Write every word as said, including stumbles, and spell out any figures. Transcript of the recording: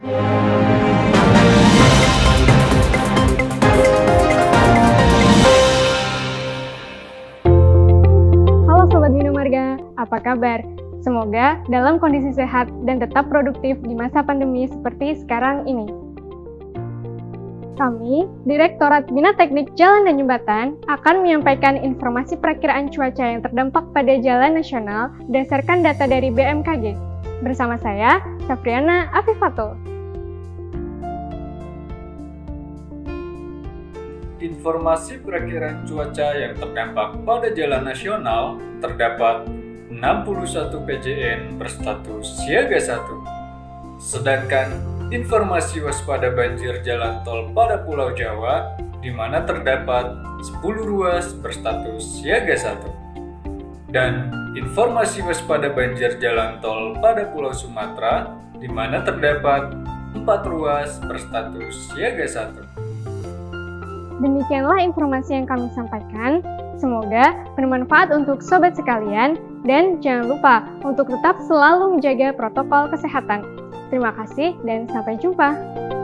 Halo Sobat Binamarga, apa kabar? Semoga dalam kondisi sehat dan tetap produktif di masa pandemi seperti sekarang ini. Kami, Direktorat Bina Teknik Jalan dan Jembatan, akan menyampaikan informasi perakiraan cuaca yang terdampak pada jalan nasional berdasarkan data dari B M K G. Bersama saya, Safriana Afifatul. Informasi perakiraan cuaca yang terdampak pada jalan nasional terdapat enam puluh satu P J N berstatus siaga satu. Sedangkan informasi waspada banjir jalan tol pada Pulau Jawa di mana terdapat sepuluh ruas berstatus siaga satu. Dan informasi waspada banjir jalan tol pada Pulau Sumatera di mana terdapat empat ruas berstatus siaga satu. Demikianlah informasi yang kami sampaikan. Semoga bermanfaat untuk sobat sekalian dan jangan lupa untuk tetap selalu menjaga protokol kesehatan. Terima kasih dan sampai jumpa.